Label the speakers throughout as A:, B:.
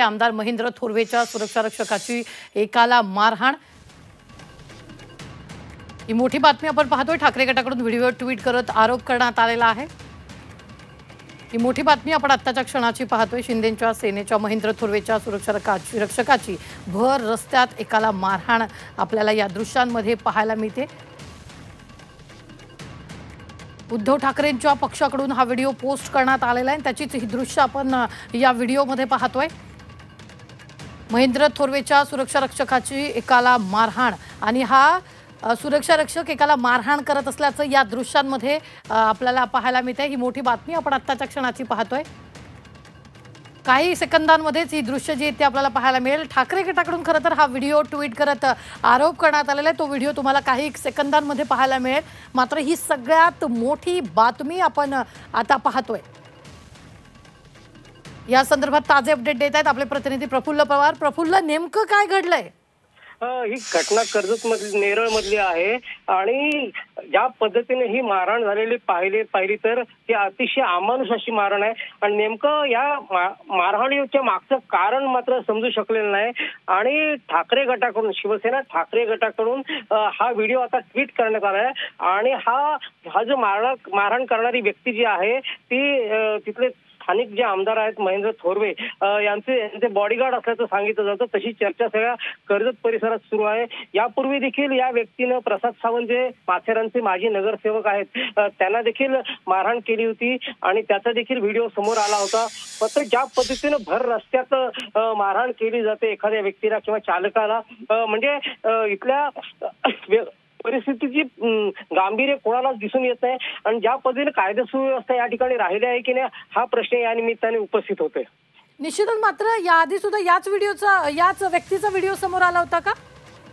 A: आमदार महेंद्र थोरवेच्या सुरक्षा रक्षकाची एकाला मारहाण। ही मोठी बातमी आपण पाहतोय। ठाकरे गटाकडून व्हिडिओ ट्विट करत आरोप करण्यात आलेला आहे। ही मोठी बातमी आपण आत्ताच्या क्षणाची पाहतोय। शिंदेच्या सेनेच्या महेंद्र थोरवेच्या सुरक्षा रक्षकाची भर रस्त्यात एकाला मारहाण आपल्याला या दृश्यांमध्ये पाहायला मिळते। उद्धव ठाकरेंच्या पक्षाकडून हा व्हिडिओ पोस्ट करण्यात आलेला आहे। त्याचीच ही दृश्य आपण या व्हिडिओमध्ये पाहतोय। महेंद्र थोरवेच्या सुरक्षा रक्षकाची एकाला मारहाण आणि हा सुरक्षा रक्षक एकाला मारहाण करत असल्याचं या दृश्यांमध्ये आपल्याला पाहायला मिळते। ही मोठी बातमी आपण आत्ताच्या क्षणाची पाहतोय। काही सेकंदांमध्येच ही दृश्य जी ते आपल्याला पाहायला मिळेल। ठाकरे गटाकडून खरं तर हा व्हिडिओ ट्विट करत आरोप करण्यात आलेला आहे। तो व्हिडिओ तुम्हाला काही सेकंदांमध्ये पाहायला मिळेल। मात्र ही सगळ्यात मोठी बातमी आपण आता पाहतोय। या संदर्भात ताजे अपडेट देत आहेत आपले प्रतिनिधी प्रफुल्ल पवार। प्रफुल्ल, नेमकं काय घडलंय?
B: ही घटना कर्जत मधली नेरळ मधली आहे आणि ज्या पद्धतीने ही मारहाण झालेली पाहिली तर ही अतिशय अमानुष अशी मारहाण आहे आणि नेमकं या मारहाणीच्या मागचं कारण मात्र समजू शकलेलं नाही। आणि ठाकरे गटाकडून शिवसेना ठाकरे गटाकडून हा व्हिडिओ आता ट्विट करण्यात आला आहे आणि हा जो मारहाण करणारी व्यक्ती जी आहे ती तिथले स्थानिक जे आमदार आहेत महेंद्र थोरवे यांचे बॉडीगार्ड असल्याचं सांगितलं जातं। तशी चर्चा सगळ्या कर्जत परिसरात सुरू आहे। यापूर्वी देखील या व्यक्तीनं प्रसाद सावंत जे माथेरानचे माजी नगरसेवक आहेत त्यांना देखील मारहाण केली होती आणि त्याचा देखील व्हिडिओ समोर आला होता। मात्र ज्या पद्धतीनं भर रस्त्यात मारहाण केली जाते एखाद्या व्यक्तीला किंवा चालकाला म्हणजे इथल्या परिस्थितीची गांभीर्य कोणालाच दिसून येत नाही आणि ज्या पद्धतीने कायदा सुव्यवस्था या ठिकाणी राहिली आहे की नाही हा प्रश्न या निमित्ताने उपस्थित होतोय।
A: निश्चितच, मात्र याआधी सुद्धा याच व्यक्तीचा व्हिडिओ समोर आला होता का?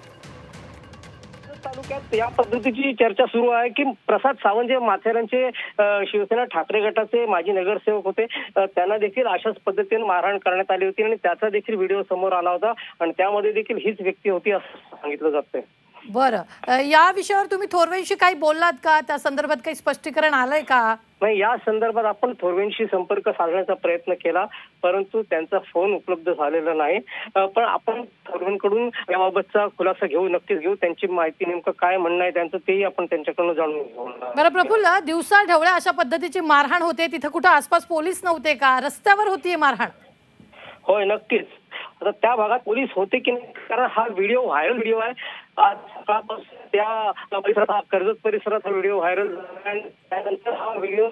B: तालुक्यात या पद्धतीची चर्चा सुरू आहे की प्रसाद सावंत जे माथेरानचे शिवसेना ठाकरे गटाचे माजी नगरसेवक होते त्यांना देखील अशाच पद्धतीने मारहाण करण्यात आली होती आणि त्याचा देखील व्हिडिओ समोर आला होता आणि त्यामध्ये देखील हीच व्यक्ती होती असं सांगितलं जातंय।
A: बरं, या विषयावर तुम्ही थोरवेंशी काही बोललात का? त्या संदर्भात काही स्पष्टीकरण आलंय का?
B: नाही, या संदर्भात आपण थोरवेंशी संपर्क साधण्याचा प्रयत्न केला परंतु त्यांचा फोन उपलब्ध झालेला नाही। पण आपण थोरवेंकडून याबाबतचा खुलासा नक्कीच घेऊ। त्यांची माहिती नेमकं काय म्हणणं आहे त्यांचं तेही आपण त्यांच्याकडून जाणून घेऊ।
A: बरं प्रफुल्ल, दिवसा ढवळ्या अशा पद्धतीची मारहाण होते, तिथं कुठं आसपास पोलीस नव्हते का? रस्त्यावर होतीये मारहाण?
B: होय, नक्कीच। आता त्या भागात पोलीस होते की नाही, कारण हा व्हिडिओ व्हायरल व्हिडिओ आहे। आज सकाळपासून त्या परिसरात कर्जत परिसरात हा व्हिडिओ व्हायरल झाला आणि त्यानंतर हा व्हिडिओ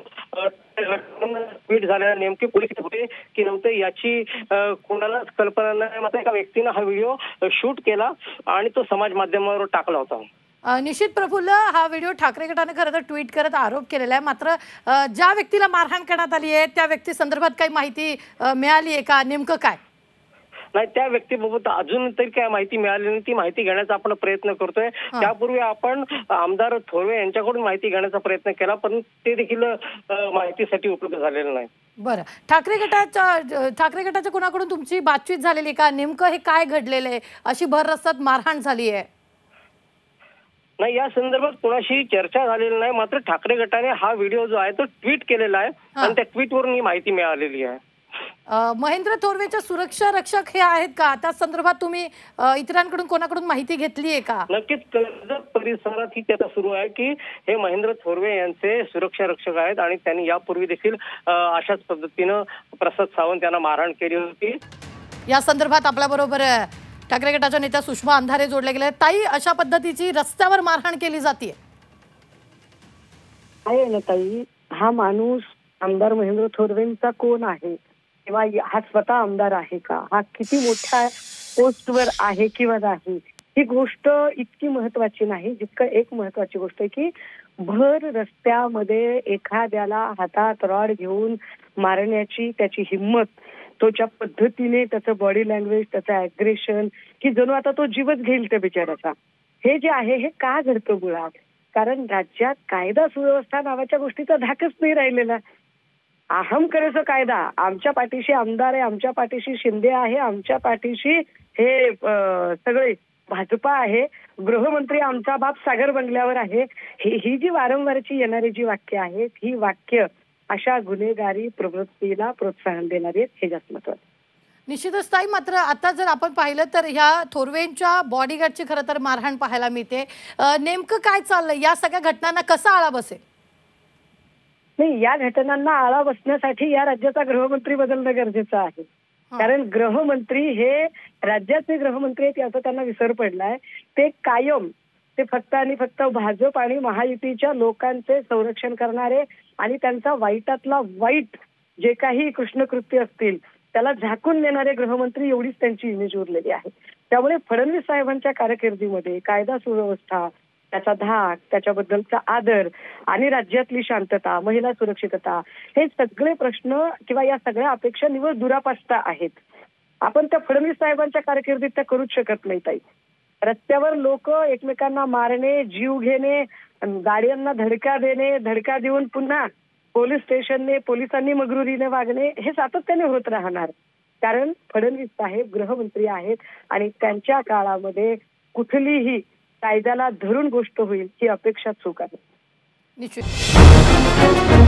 B: ट्विट झाला। नेमके पोलीस होते की नव्हते याची कोणालाच कल्पना नाही। मात्र एका व्यक्तीनं हा व्हिडिओ शूट केला आणि तो समाज माध्यमावर टाकला होता।
A: निश्चित प्रफुल्ल, हा व्हिडिओ ठाकरे गटाने खरं तर ट्विट करत आरोप केलेला आहे। मात्र ज्या व्यक्तीला मारहाण करण्यात आली आहे त्या व्यक्ती संदर्भात काही माहिती मिळाली आहे का? नेमकं काय?
B: नाही, त्या व्यक्तीबाबत अजून तरी काय माहिती मिळाली नाही। ती माहिती घेण्याचा आपण प्रयत्न करतोय। त्यापूर्वी आपण आमदार थोरवे यांच्याकडून माहिती घेण्याचा प्रयत्न केला पण ते देखील माहितीसाठी उपलब्ध झालेलं नाही।
A: बरं, ठाकरे गटाच्या कोणाकडून तुमची बातचीत झालेली का? नेमकं हे काय घडलेलं आहे? अशी भर रस्त्यात मारहाण झाली आहे?
B: नाही, या संदर्भात कोणाशी चर्चा झालेली नाही। मात्र ठाकरे गटाने हा व्हिडिओ जो आहे तो ट्विट केलेला आहे आणि त्या ट्विटवरून ही माहिती मिळालेली आहे।
A: महेंद्र थोरवेच्या सुरक्षा रक्षक हे आहेत का? त्या संदर्भात तुम्ही इतरांकडून कोणाकडून माहिती घेतली आहे का?
B: नक्कीच, कर्जत परिसरात ही चर्चा सुरू आहे की हे महेंद्र थोरवे यांचे सुरक्षा रक्षक आहेत आणि त्यांनी यापूर्वी देखील अशाच पद्धतीनं प्रसाद सावंत यांना मारहाण केली होती।
A: या संदर्भात आपल्या बरोबर ठाकरे गटाच्या नेत्या सुषमा अंधारे जोडले गेले। ताई, अशा पद्धतीची रस्त्यावर मारहाण केली जाते
C: आहे ना ताई? हा माणूस आमदार महेंद्र थोरवेंचा कोण आहे किंवा हा स्वतः आमदार आहे का? हा किती मोठ्या पोस्टवर आहे किंवा नाही, ही गोष्ट इतकी महत्वाची नाही जितकं एक महत्वाची गोष्ट आहे की भर रस्त्यामध्ये एखाद्याला हातात रॉड घेऊन मारण्याची त्याची हिंमत, तो ज्या पद्धतीने त्याचं बॉडी लँग्वेज, त्याचं अग्रेशन की जणू आता तो जीवच घेईल त्या बिचाराचा, हे जे आहे हे का घडतं मुळात? कारण राज्यात कायदा सुव्यवस्था नावाच्या गोष्टीचा धाकच नाही राहिलेला। अहम करायचं कायदा, आमच्या पाठीशी आमदार आहे, आमच्या पाठीशी शिंदे आहे, आमच्या पाठीशी हे सगळे भाजपा आहे, गृहमंत्री आमचा बाप सागर बंगल्यावर आहे, ही जी वारंवारची येणारी जी वाक्य आहेत ही वाक्य अशा गुन्हेगारी प्रवृत्तीला प्रोत्साहन देणारी आहेत, हे जास्त महत्त्वाचं।
A: निश्चितच ताई, मात्र आता जर आपण पाहिलं तर ह्या थोरवेंच्या बॉडीगार्डची खरं तर मारहाण पाहायला मिळते. नेमकं काय चाललंय, या सगळ्या घटनांना कसा आळा बसेल?
C: नाही, या घटनांना आळा बसण्यासाठी या राज्याचा गृहमंत्री बदलणं गरजेचं आहे. कारण गृहमंत्री हे राज्याचे गृहमंत्री आहेत याचा त्यांना विसर पडलाय. ते कायम ते फक्त आणि फक्त भाजप आणि महायुतीच्या लोकांचे संरक्षण करणारे आणि त्यांचा वाईटातला वाईट जे काही कृष्णकृत्य असतील त्याला झाकून देणारे गृहमंत्री, एवढीच त्यांची इमेज उरलेली आहे. त्यामुळे फडणवीस साहेबांच्या कारकिर्दीमध्ये कायदा सुव्यवस्था, त्याचा धाक, त्याच्याबद्दलचा आदर आणि राज्यातली शांतता, महिला सुरक्षितता, हे सगळे प्रश्न किंवा या सगळ्या अपेक्षा निव्वळ दुरापास्ता आहेत. आपण त्या फडणवीस साहेबांच्या कारकिर्दीत त्या करूच शकत नाही ताई. रस्त्यावर लोक एकमेकांना मारणे, जीव घेणे, गाड्यांना धडका देणे, धडका देऊन पुन्हा पोलीस स्टेशनने पोलिसांनी मगरुरीने वागणे, हे सातत्याने होत राहणार. कारण फडणवीस साहेब गृहमंत्री आहेत आणि त्यांच्या काळामध्ये कुठलीही कायद्याला धरून गोष्ट होईल ही अपेक्षा चूक आहे.
A: निश्चित.